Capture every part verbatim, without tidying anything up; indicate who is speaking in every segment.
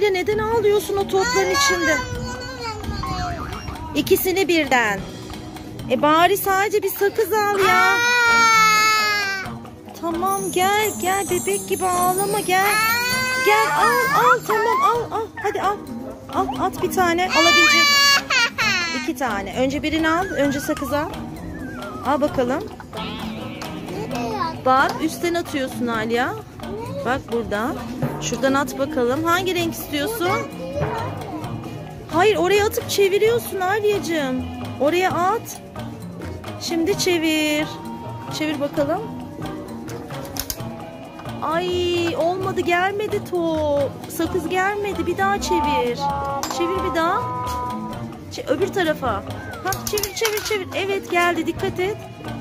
Speaker 1: Alya, neden ağlıyorsun o topların içinde? İkisini birden. E bari sadece bir sakız al ya. Tamam, gel gel, bebek gibi ağlama, gel. Gel, al al, tamam, al al, hadi al. Al, at bir tane, alabilecek. İki tane. Önce birini al, önce sakız al. Al bakalım. Bak, üstten atıyorsun Alya. Bak buradan. Şuradan at bakalım. Hangi renk istiyorsun? Hayır, oraya atıp çeviriyorsun Alyacığım. Oraya at. Şimdi çevir. Çevir bakalım. Ay, olmadı, gelmedi top. Sakız gelmedi. Bir daha çevir. Çevir bir daha. Ç öbür tarafa. Ha, çevir çevir çevir. Evet, geldi. Dikkat et.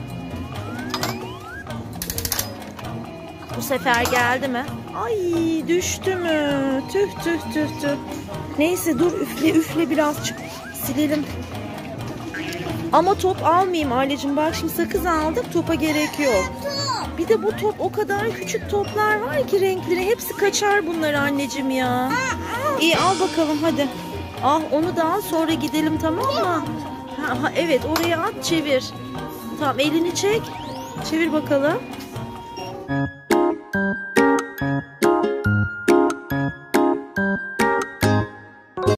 Speaker 1: Bu sefer geldi mi? Ay, düştü mü? Tüh tüh tüh tüh. Neyse, dur, üfle üfle birazcık. Silelim. Ama top almayayım Aileciğim. Bak şimdi sakız aldık, topa gerek yok. Bir de bu top, o kadar küçük toplar var ki renkleri. Hepsi kaçar bunlar anneciğim ya. İyi, al bakalım hadi. Al, onu da al, sonra gidelim, tamam mı? Ha, ha, evet, oraya at, çevir. Tamam, elini çek. Çevir bakalım.